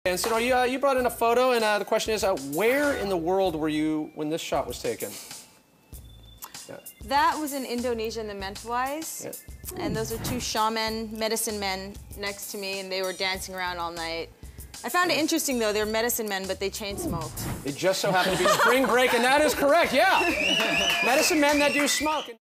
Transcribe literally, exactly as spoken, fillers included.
And so you, uh, you brought in a photo, and uh, the question is, uh, where in the world were you when this shot was taken? Yeah. That was in Indonesia in the Mentawais. Yeah. And those are two shaman, medicine men next to me, and they were dancing around all night. I found it interesting, though. They're medicine men, but they chain smoked. It just so happened to be spring break, and that is correct, yeah. Medicine men that do smoke.